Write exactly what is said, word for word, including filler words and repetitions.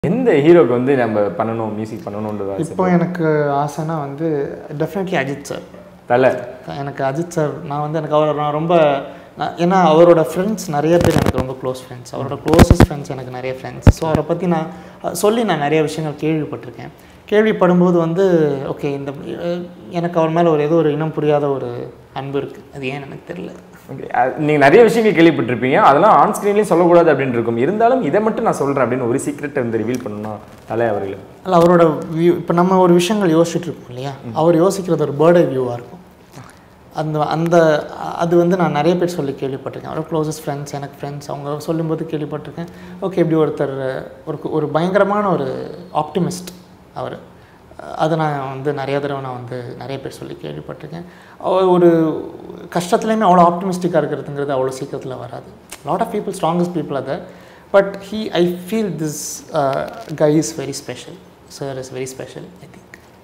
எந்த ஹீரோக்கு வந்து நம்ம பண்ணணும் மியூசிக் பண்ணணும்ன்றது இப்போ எனக்கு ஆசைனா வந்து டெஃபினெட்லி அஜித் சார். தலை எனக்கு அஜித் சார் நான் வந்து எனக்கு அவர் நான் ரொம்ப ஏன்னா அவரோட ஃப்ரெண்ட்ஸ் நிறைய பேர் எனக்கு ரொம்ப க்ளோஸ் ஃப்ரெண்ட்ஸ். அவரோட க்ளோசஸ்ட் ஃப்ரெண்ட்ஸ் எனக்கு நிறைய ஃப்ரெண்ட்ஸ். ஸோ அவரை பற்றி நான் சொல்லி நான் நிறைய விஷயங்கள் கேள்விப்பட்டிருக்கேன். கேள்விப்படும்போது வந்து ஓகே இந்த எனக்கு அவர் மேலே ஒரு ஏதோ ஒரு இனம் புரியாத ஒரு அன்பு இருக்குது. அது ஏன்னு எனக்கு தெரியல. ஓகே, நீங்கள் நிறைய விஷயங்கள் கேள்விப்பட்டிருப்பீங்க, அதெல்லாம் ஆன் ஸ்க்ரீன்லேயும் சொல்லக்கூடாது அப்படின்னு இருக்கும். இருந்தாலும் இதை மட்டும் நான் சொல்கிறேன் அப்படின்னு ஒரு சீக்ரெட்டை வந்து ரிவீல் பண்ணணும்னா தலை அவர்கள் இல்லை அவரோட வியூ. இப்போ நம்ம ஒரு விஷயங்கள் யோசிச்சுட்டு இருக்கோம் இல்லையா, அவர் யோசிக்கிறது ஒரு பேர்டை வியூவாக இருக்கும். அந்த அந்த அது வந்து நான் நிறைய பேர் சொல்லி கேள்விப்பட்டிருக்கேன். அவரோட க்ளோசஸ்ட் ஃப்ரெண்ட்ஸ் எனக்கு ஃப்ரெண்ட்ஸ் அவங்க சொல்லும்போது கேள்விப்பட்டிருக்கேன். ஓகே இப்படி ஒருத்தர் ஒரு ஒரு பயங்கரமான ஒரு ஆப்டிமிஸ்ட் அவர். அதை நான் வந்து நிறைய தடவை நான் வந்து நிறைய பேர் சொல்லி கேள்விப்பட்டிருக்கேன். ஒரு கஷ்டத்துலேயுமே அவ்வளோ ஆப்டிமிஸ்டிக்காக இருக்கிறதுங்கிறது அவ்வளோ சீக்கிரத்தில் வராது. Lot of people strongest people அதை but he I feel this guy is very special. Sir is very special I think.